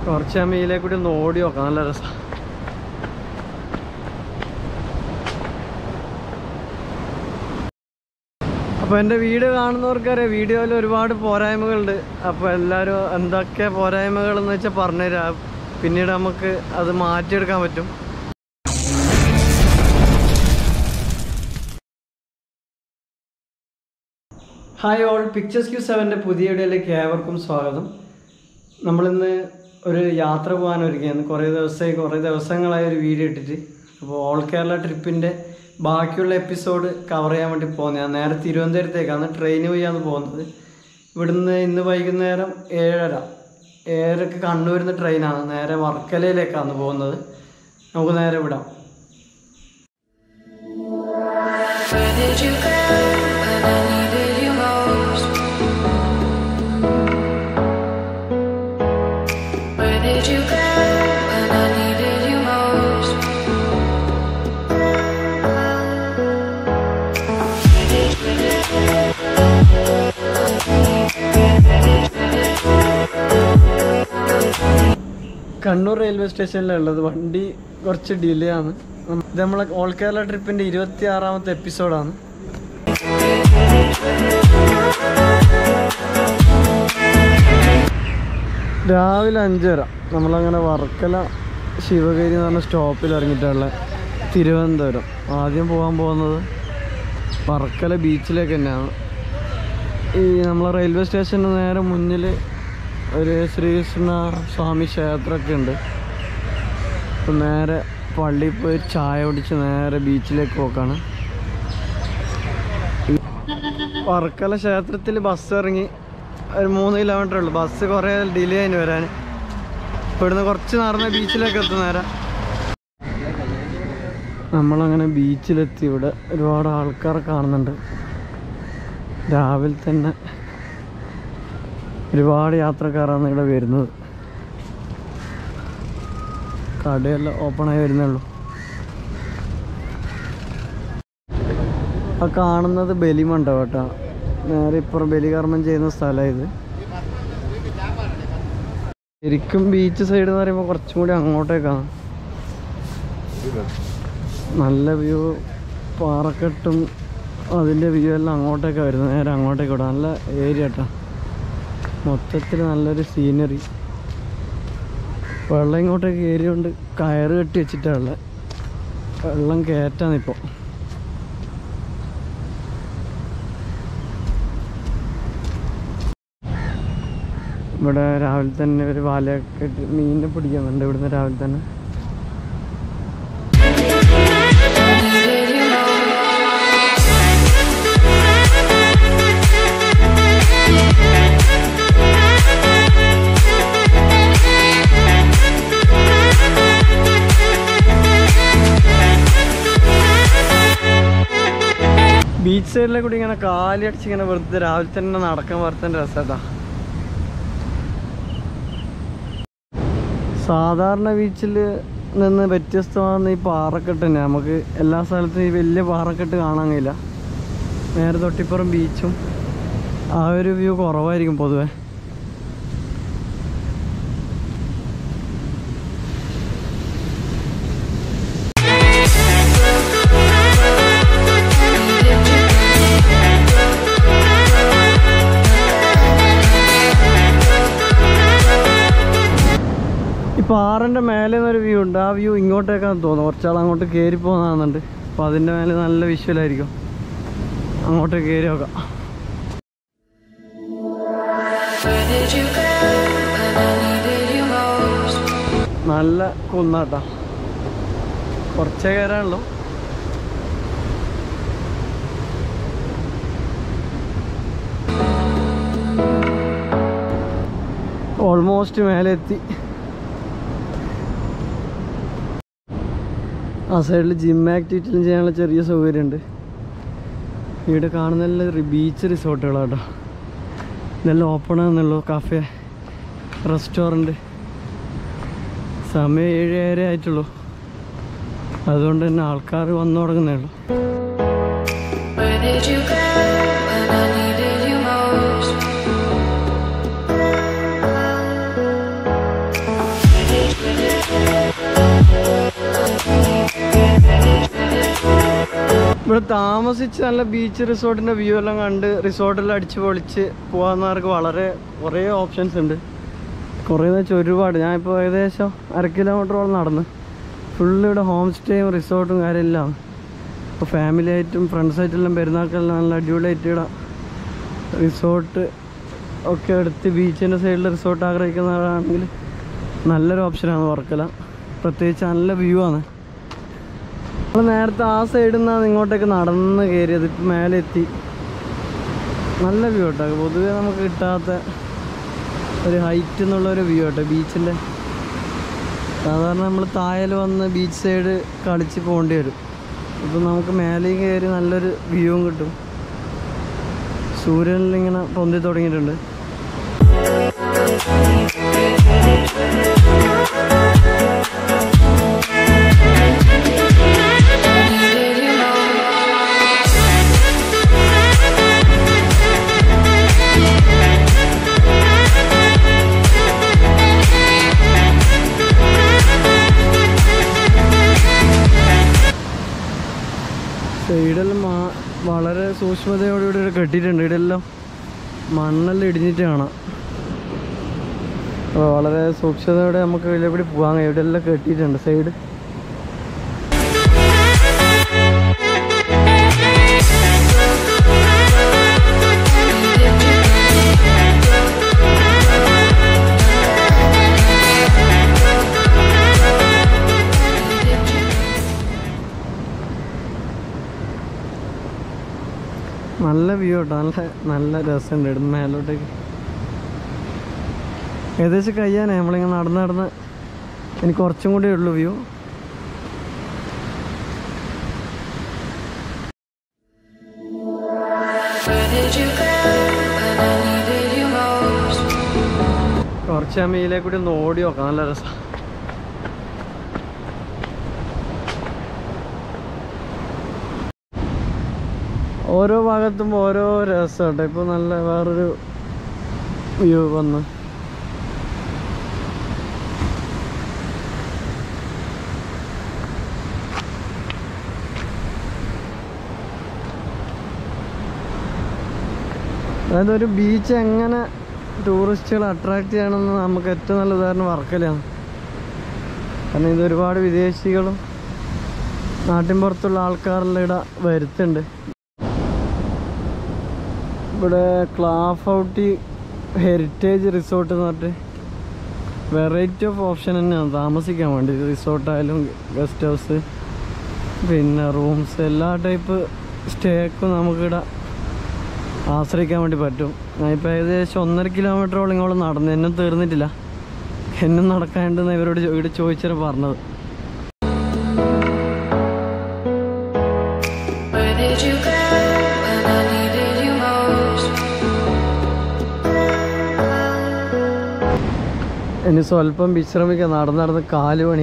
കുറച്ച് മീലെ കൂടി ഒന്ന് ഓടി നോക്കാം, നല്ല രസം. അപ്പോൾ എൻ്റെ വീഡിയോ കാണുന്നവർക്കറിയാം, വീഡിയോയിൽ ഒരുപാട് പോരായ്മകളുണ്ട്. അപ്പോൾ എല്ലാവരും എന്തൊക്കെ പോരായ്മകളെന്ന് വെച്ചാൽ പറഞ്ഞുതരാം, പിന്നീട് നമുക്ക് അത് മാറ്റിയെടുക്കാൻ പറ്റും. ഹായ് ഓൾ, പിക്ചേഴ്സ്ക്യൂ 7ൻ്റെ പുതിയ വീഡിയോയിലേക്ക് ഏവർക്കും സ്വാഗതം. നമ്മളിന്ന് ഒരു യാത്ര പോകാൻ ഒരുങ്ങിയാണ്. കുറേ ദിവസങ്ങളായി ഒരു വീഡിയോ ഇട്ടിട്ട്. അപ്പോൾ ഓൾ കേരള ട്രിപ്പിൻ്റെ ബാക്കിയുള്ള എപ്പിസോഡ് കവർ ചെയ്യാൻ വേണ്ടി പോകുന്നത്. ഞാൻ നേരെ തിരുവനന്തപുരത്തേക്കാണ് ട്രെയിന് വഴിയാണ് പോകുന്നത്. ഇവിടുന്ന് ഇന്ന് വൈകുന്നേരം 7:30 കണ്ണൂരിൽ നിന്ന് ട്രെയിനാണ്. നേരെ വർക്കലയിലേക്കാണ് പോകുന്നത്. നമുക്ക് നേരെ വിടാം. കണ്ണൂർ റെയിൽവേ സ്റ്റേഷനിലുള്ളത്. വണ്ടി കുറച്ച് ഡിലേ ആണ്. ഇത് നമ്മളെ ഓൾ കേരള ട്രിപ്പിൻ്റെ 26ാമത്തെ എപ്പിസോഡാണ്. രാവിലെ 5:30 നമ്മളങ്ങനെ വർക്കല ശിവഗിരി എന്ന് പറഞ്ഞ സ്റ്റോപ്പിൽ ഇറങ്ങിയിട്ടുള്ള തിരുവനന്തപുരം. ആദ്യം പോകാൻ പോകുന്നത് വർക്കല ബീച്ചിലേക്ക് തന്നെയാണ്. ഈ നമ്മളെ റെയിൽവേ സ്റ്റേഷന് നേരെ മുന്നിൽ ഒരു ശ്രീകൃഷ്ണ സ്വാമി ക്ഷേത്രമൊക്കെ ഉണ്ട്. അപ്പം നേരെ പള്ളിയിൽ പോയി ചായ കുടിച്ച് നേരെ ബീച്ചിലേക്ക് പോക്കാണ്. വർക്കല ക്ഷേത്രത്തിൽ ബസ് ഇറങ്ങി ഒരു 3 കിലോമീറ്റർ ഉള്ളു. ബസ് കുറേ ഡിലേ ആയിന് വരാൻ. ഇവിടുന്ന് കുറച്ച് നടന്ന ബീച്ചിലേക്ക് എത്തും നേരെ. നമ്മളങ്ങനെ ബീച്ചിലെത്തി. ഇവിടെ ഒരുപാട് ആൾക്കാരെ കാണുന്നുണ്ട്. രാവിലെ തന്നെ ഒരുപാട് യാത്രക്കാരാണ് ഇവിടെ വരുന്നത്. കടയെല്ലാം ഓപ്പണായി വരുന്നുള്ളൂ. ആ കാണുന്നത് ബലിമണ്ഡപം കേട്ടോ. നേരെ ഇപ്പുറം ബലികർമ്മം ചെയ്യുന്ന സ്ഥലമാണ് ഇത്. ശരിക്കും ബീച്ച് സൈഡ് എന്ന് പറയുമ്പോൾ കുറച്ചും കൂടി അങ്ങോട്ടേക്കാണ്. നല്ല വ്യൂ, പാറക്കെട്ടും അതിൻ്റെ വ്യൂ എല്ലാം അങ്ങോട്ടേക്കാണ് വരുന്നത്. നേരെ അങ്ങോട്ടേക്ക് വിടാം. നല്ല ഏരിയ കേട്ടോ. മൊത്തത്തിൽ നല്ലൊരു സീനറി. വെള്ളം ഇങ്ങോട്ടേക്ക് കയറിയോണ്ട് കയറ് കെട്ടി വെച്ചിട്ടുള്ള വെള്ളം കയറ്റാന്നിപ്പോൾ. ഇവിടെ രാവിലെ തന്നെ ഒരു വലയൊക്കെ ഇട്ട് മീനിനെ പിടിക്കുന്നുണ്ട് ഇവിടുന്ന് രാവിലെ തന്നെ. ബീച്ച് സൈഡിലെ കൂടി ഇങ്ങനെ കാലടിച്ച് ഇങ്ങനെ വെറുതെ രാവിലെ തന്നെ നടക്കാൻ വറുത്തൻ്റെ രസമാ. സാധാരണ ബീച്ചിൽ നിന്ന് വ്യത്യസ്തമാകുന്ന ഈ പാറക്കെട്ട് തന്നെ. നമുക്ക് എല്ലാ സ്ഥലത്തും ഈ വലിയ പാറക്കെട്ട് കാണാൻ കഴിയില്ല. നേരെ തൊട്ടിപ്പുറം ബീച്ചും ആ ഒരു വ്യൂ കുറവായിരിക്കും പൊതുവെ. പാറൻ്റെ മേലെ നിന്നൊരു വ്യൂ ഉണ്ട്. ആ വ്യൂ ഇങ്ങോട്ടേക്കാന്ന് തോന്നുന്നു. കുറച്ചാൾ അങ്ങോട്ട് കയറി പോകുന്നതാണെന്നുണ്ട്. അപ്പോൾ അതിൻ്റെ മേലെ നല്ല വിഷ്വലായിരിക്കും. അങ്ങോട്ട് കയറി നോക്കാം. നല്ല കുന്നാട്ടാ. കുറച്ചേ കയറാനുള്ളൂ. ഓൾമോസ്റ്റ് മേലെ എത്തി. ആ സൈഡിൽ ജിം ആക്ടിവിറ്റിയും ചെയ്യാനുള്ള ചെറിയ സൗകര്യമുണ്ട്. ഇവിടെ കാണുന്ന ബീച്ച് റിസോർട്ടുകളാട്ടോ. ഇതെല്ലാം ഓപ്പൺ ആണെന്നുള്ളൂ. Cafe, restaurant. സമയം 7:30 ആയിട്ടുള്ളൂ. അതുകൊണ്ട് തന്നെ ആൾക്കാർ വന്നു തുടങ്ങുന്നേ ഉള്ളൂ. ഇവിടെ താമസിച്ച് നല്ല ബീച്ച് റിസോർട്ടിൻ്റെ വ്യൂ എല്ലാം കണ്ട് റിസോർട്ടെല്ലാം അടിച്ച് പൊളിച്ച് പോകാവുന്നവർക്ക് കുറേ ഓപ്ഷൻസ് ഉണ്ട്. കുറേന്ന് വെച്ചാൽ ഒരുപാട്. ഞാനിപ്പോൾ ഏകദേശം 1/2 കിലോമീറ്ററോളം നടന്ന് ഫുള്ള് ഇവിടെ ഹോം സ്റ്റേയും റിസോർട്ടും കാര്യമെല്ലാം. ഇപ്പോൾ ഫാമിലി ആയിട്ടും ഫ്രണ്ട്സായിട്ടെല്ലാം പെരുന്നാൾക്കെല്ലാം നല്ല അടിപൊളിയായിട്ട് ഇവിടെ റിസോർട്ട് ഒക്കെ എടുത്ത് ബീച്ചിൻ്റെ സൈഡിൽ റിസോർട്ട് ആഗ്രഹിക്കുന്നവരാണെങ്കിൽ നല്ലൊരു ഓപ്ഷനാണ് വർക്കല. പ്രത്യേകിച്ച് നല്ല വ്യൂ ആണ്. നമ്മൾ നേരത്തെ ആ സൈഡിൽ നിന്നാണ് ഇങ്ങോട്ടേക്ക് നടന്ന് കയറിയത്. ഇപ്പം മേലെ എത്തി. നല്ല വ്യൂ കേട്ടോ. പൊതുവേ നമുക്ക് കിട്ടാത്ത ഒരു ഹൈറ്റ് എന്നുള്ളൊരു വ്യൂ കേട്ടോ ബീച്ചിൻ്റെ. സാധാരണ നമ്മൾ താഴെ വന്ന് ബീച്ച് സൈഡ് കളിച്ച് പോകേണ്ടി വരും. ഇപ്പം നമുക്ക് മേലേക്ക് കയറി നല്ലൊരു വ്യൂവും കിട്ടും. സൂര്യനിലിങ്ങനെ പൊന്തി തുടങ്ങിയിട്ടുണ്ട്. സൈഡെല്ലാം വളരെ സൂക്ഷ്മതയോടുകൂടി കെട്ടിയിട്ടുണ്ട്. ഇവിടെല്ലാം മണ്ണെല്ലാം ഇടിഞ്ഞിട്ട് കാണാം. അപ്പോൾ വളരെ സൂക്ഷ്മതയോടെ നമുക്ക് ഇതിലെ കൂടി പോകാൻ. ഇവിടെയെല്ലാം കെട്ടിയിട്ടുണ്ട് സൈഡ്. നല്ല വ്യൂ കേട്ടോ. നല്ല രസമുണ്ട് ഇവിടുന്ന് മേലോട്ടേക്ക്. ഏകദേശം കഴിയാനേ നമ്മളിങ്ങനെ നടന്ന് എനിക്ക് കുറച്ചും കൂടി ഉള്ളു വ്യൂ. കുറച്ച് അമ്മയിലേക്ക് കൂടി ഒന്ന് ഓടി നോക്കാം. നല്ല രസം. ഓരോ ഭാഗത്തും ഓരോ രസം കേട്ടോ. ഇപ്പോൾ നല്ല വേറൊരു വ്യൂ വന്ന്. അതായത് ഒരു ബീച്ച് എങ്ങനെ ടൂറിസ്റ്റുകളെ അട്രാക്റ്റ് ചെയ്യണമെന്ന് നമുക്ക് ഏറ്റവും നല്ല ഉദാഹരണം വർക്കലയാണ്. കാരണം ഇത് ഒരുപാട് വിദേശികളും നാട്ടിൻപുറത്തുള്ള ആൾക്കാരെല്ലാം ഇവിടെ വരുത്തുന്നുണ്ട്. ഇവിടെ ക്ലാഫൗട്ടി ഹെറിറ്റേജ് റിസോർട്ട് എന്ന് പറഞ്ഞിട്ട് വെറൈറ്റി ഓഫ് ഓപ്ഷൻ തന്നെയാണ് താമസിക്കാൻ വേണ്ടി. റിസോർട്ടായാലും ഗസ്റ്റ് ഹൗസ് പിന്നെ റൂംസ് എല്ലാ ടൈപ്പ് സ്റ്റേക്കും നമുക്കിവിടെ ആശ്രയിക്കാൻ വേണ്ടി പറ്റും. ഞാനിപ്പോൾ ഏകദേശം 1.5 കിലോമീറ്ററോളം ഇങ്ങോട്ട് നടന്നു. എന്നും തീർന്നിട്ടില്ല. എന്നും നടക്കാണ്ടെന്ന് ഇവരോട് ഇവിടെ ചോദിച്ചാൽ പറഞ്ഞത്. ഇനി സ്വല്പം വിശ്രമിക്കാം. നടന്ന് കാലുപണി.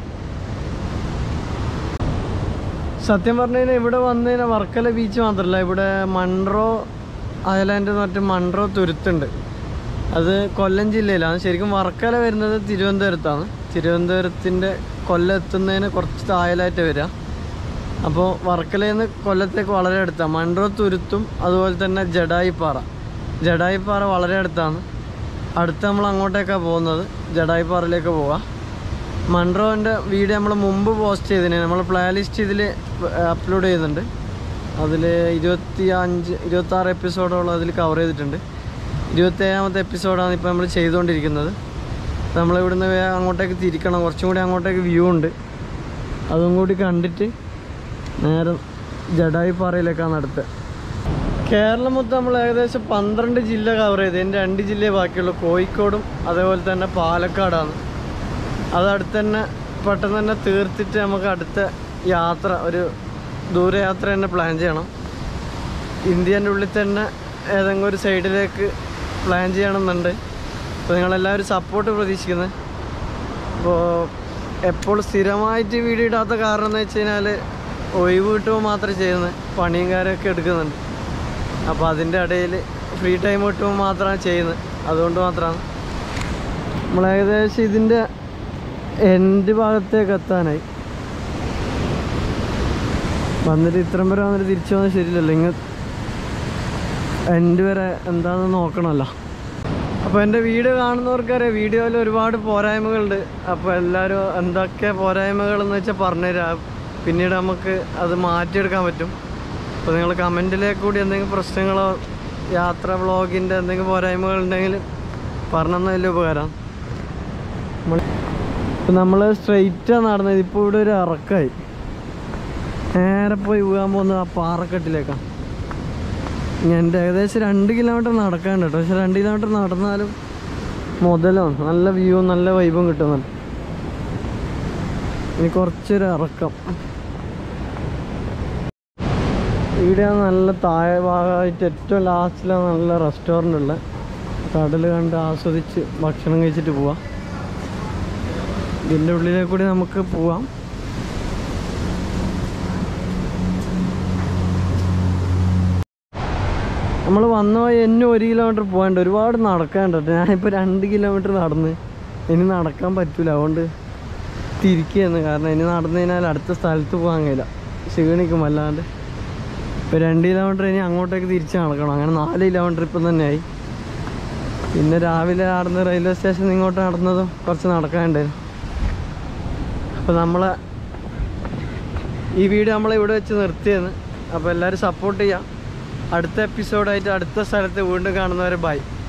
സത്യം പറഞ്ഞു കഴിഞ്ഞാൽ ഇവിടെ വന്നു കഴിഞ്ഞാൽ വർക്കല ബീച്ച് മാത്രമല്ല, ഇവിടെ മൺട്രോ ഐലാൻഡ് എന്ന് പറഞ്ഞിട്ട് മൺട്രോ തുരുത്തുണ്ട്. അത് കൊല്ലം ജില്ലയിലാണ്. ശരിക്കും വർക്കല വരുന്നത് തിരുവനന്തപുരത്താണ്. തിരുവനന്തപുരത്തിൻ്റെ കൊല്ലം എത്തുന്നതിന് കുറച്ച് താഴെയായിട്ട് വരിക. അപ്പോൾ വർക്കലയിൽ നിന്ന് കൊല്ലത്തേക്ക് വളരെ അടുത്താണ്. മൺട്രോ തുരുത്തും അതുപോലെ തന്നെ ജഡായിപ്പാറ വളരെ അടുത്താണ്. അടുത്ത് നമ്മൾ അങ്ങോട്ടേക്കാണ് പോകുന്നത്. ജഡായിപ്പാറയിലേക്ക് പോവാം. മൺട്രോൻ്റെ വീഡിയോ നമ്മൾ മുമ്പ് പോസ്റ്റ് ചെയ്തതിന് നമ്മൾ പ്ലേ ലിസ്റ്റ് ഇതിൽ അപ്ലോഡ് ചെയ്യുന്നുണ്ട്. അതിൽ 26 എപ്പിസോഡോളം അതിൽ കവർ ചെയ്തിട്ടുണ്ട്. 27ാമത്തെ എപ്പിസോഡാണ് ഇപ്പോൾ നമ്മൾ ചെയ്തുകൊണ്ടിരിക്കുന്നത്. നമ്മളിവിടുന്ന് അങ്ങോട്ടേക്ക് തിരിക്കണം. കുറച്ചും കൂടി അങ്ങോട്ടേക്ക് വ്യൂ ഉണ്ട്. അതും കൂടി കണ്ടിട്ട് നേരെ ജഡായിപ്പാറയിലേക്കാണ് അടുത്ത്. കേരളം മൊത്തം നമ്മൾ ഏകദേശം 12 ജില്ല കവർ ചെയ്ത്. എൻ്റെ 2 ജില്ലയെ ബാക്കിയുള്ളൂ. കോഴിക്കോടും അതേപോലെ തന്നെ പാലക്കാടാണ്. അതടുത്ത് തന്നെ പെട്ടെന്ന് തന്നെ തീർത്തിട്ട് നമുക്ക് അടുത്ത യാത്ര, ഒരു ദൂരയാത്ര തന്നെ പ്ലാൻ ചെയ്യണം. ഇന്ത്യൻ്റെ ഉള്ളിൽ തന്നെ ഏതെങ്കിലും ഒരു സൈഡിലേക്ക് പ്ലാൻ ചെയ്യണമെന്നുണ്ട്. അപ്പോൾ നിങ്ങളെല്ലാവരും സപ്പോർട്ട് പ്രതീക്ഷിക്കുന്നത്. അപ്പോൾ എപ്പോൾ സ്ഥിരമായിട്ട് വീഡിയോ ഇടാത്ത കാരണം എന്ന് വെച്ച് കഴിഞ്ഞാൽ ഒഴിവ് കിട്ടുമ്പോൾ മാത്രമേ ചെയ്യുന്നത്. പണിയും കാര്യമൊക്കെ എടുക്കുന്നുണ്ട്. അപ്പോൾ അതിൻ്റെ ഇടയിൽ ഫ്രീ ടൈം കിട്ടുമ്പോൾ മാത്രമാണ് ചെയ്യുന്നത്. അതുകൊണ്ട് മാത്രമാണ്. നമ്മൾ ഏകദേശം ഇതിൻ്റെ എൻഡ് ഭാഗത്തേക്ക് എത്താനായി. വന്നിട്ട് ഇത്രയും വരെ വന്നിട്ട് തിരിച്ചു വന്നാൽ ശരിയല്ലല്ലോ, ഇങ്ങ് എൻ്റെ വരെ എന്താണെന്ന് നോക്കണമല്ലോ. അപ്പോൾ എൻ്റെ വീഡിയോ കാണുന്നവർക്കറിയാം വീഡിയോയിൽ ഒരുപാട് പോരായ്മകളുണ്ട്. അപ്പോൾ എല്ലാവരും എന്തൊക്കെ പോരായ്മകളെന്ന് വെച്ചാൽ പറഞ്ഞുതരാം, പിന്നീട് നമുക്ക് അത് മാറ്റിയെടുക്കാൻ പറ്റും. അപ്പോൾ നിങ്ങൾ കമൻറ്റിലേക്ക് കൂടി എന്തെങ്കിലും പ്രശ്നങ്ങളോ യാത്ര വ്ളോഗിൻ്റെ എന്തെങ്കിലും പോരായ്മകളുണ്ടെങ്കിൽ പറഞ്ഞെന്ന വലിയ ഉപകാരം. ഇപ്പം നമ്മൾ സ്ട്രെയിറ്റാണ് നടന്നത്. ഇപ്പോൾ ഇവിടെ ഒരു ഇറക്കമായി, നേരെ പോയി വീഴാൻ പോകുന്നത് ആ പാറക്കെട്ടിലേക്കാണ്. എൻ്റെ ഏകദേശം 2 കിലോമീറ്റർ നടക്കാണ്ട് കേട്ടോ. പക്ഷെ 2 കിലോമീറ്റർ നടന്നാലും മുതലാണ്, നല്ല വ്യൂവും നല്ല വൈബും കിട്ടുന്നുണ്ട്. ഇനി കുറച്ചൊരു ഇറക്കം. ഇവിടെ നല്ല താഴെ ഭാഗമായിട്ട് ഏറ്റവും ലാസ്റ്റിലാണ് നല്ല റെസ്റ്റോറൻ്റ് ഉള്ളത്. കടൽ കണ്ട് ആസ്വദിച്ച് ഭക്ഷണം കഴിച്ചിട്ട് പോവാം. ഇതിൻ്റെ ഉള്ളിലേക്ക് കൂടി നമുക്ക് പോവാം. നമ്മൾ വന്ന വഴി എന്നെ 1 കിലോമീറ്റർ പോകാണ്ട്, ഒരുപാട് നടക്കാണ്ട് കേട്ടോ. ഞാനിപ്പോൾ 2 കിലോമീറ്റർ നടന്ന്, ഇനി നടക്കാൻ പറ്റില്ല, അതുകൊണ്ട് തിരിക്കുകയെന്ന്. കാരണം ഇനി നടന്നു കഴിഞ്ഞാൽ അടുത്ത സ്ഥലത്ത് പോകാൻ കഴിയില്ല, ക്ഷീണിക്കും അല്ലാണ്ട്. ഇപ്പോൾ 2 കിലോമീറ്റർ ഇനി അങ്ങോട്ടേക്ക് തിരിച്ച് നടക്കണം. അങ്ങനെ 4 കിലോമീറ്റർ ഇപ്പം തന്നെയായി. പിന്നെ രാവിലെ നടന്ന് റെയിൽവേ സ്റ്റേഷനിൽ ഇങ്ങോട്ട് നടന്നതും കുറച്ച് നടക്കാനുണ്ടായിരുന്നു. അപ്പോൾ ഈ വീഡിയോ ഇവിടെ വെച്ച് നിർത്തിയെന്ന്. അപ്പോൾ എല്ലാവരും സപ്പോർട്ട് ചെയ്യാം. അടുത്ത എപ്പിസോഡായിട്ട് അടുത്ത സ്ഥലത്ത് വീണ്ടും കാണുന്നവരെ ബൈ.